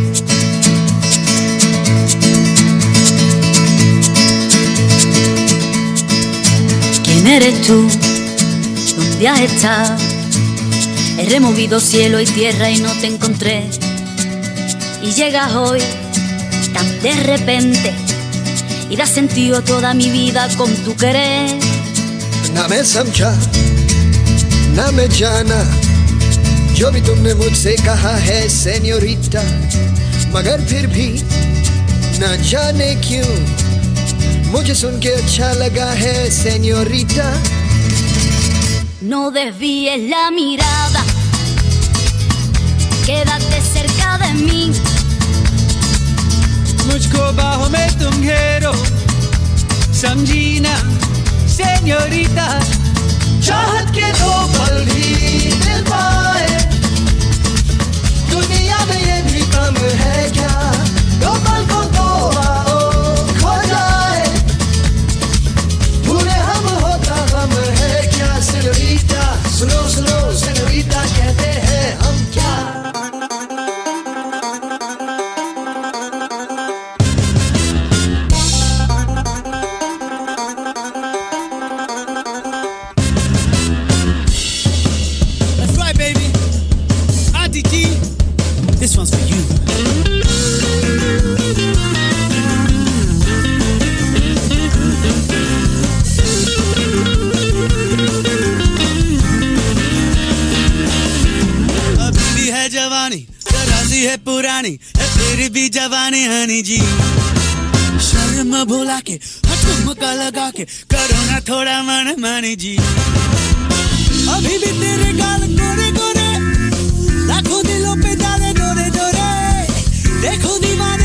¿Quién eres tú? ¿Dónde has estado? He removido cielo y tierra y no te encontré. Y llegas hoy tan de repente y das sentido a toda mi vida con tu querer. ना मैं समझा ना मैं जाना जो भी तुमने मुझसे कहा है सेन्योरिटा, मगर फिर भी न जाने क्यों मुझे सुन के अच्छा लगा है senorita. No desvíes la mirada, quédate cerca de mí. मुझको बाहों में तुम घेरो, समझी ना सेन्योरिटा। चाहत के दो पल भी मिल पाए, दुनिया में ये भी कम है क्या? दो पल को तो आओ खो जाए, पूरे हम होता गम है क्या? सेन्योरिटा सुनो सुनो, सेन्योरिटा कहते हैं हम क्या? This one's for you. अभी भी है जवानी, तरासी है पुरानी, फिर भी जवानी हनी जी। शर्म भुला के, ठुमका लगा के, करो ना थोड़ा मन मानी जी। अभी भी तेरे गाल गोरे गोरे, लाखों दिलों पे डाले डोरे डोरे, देखो दीवाने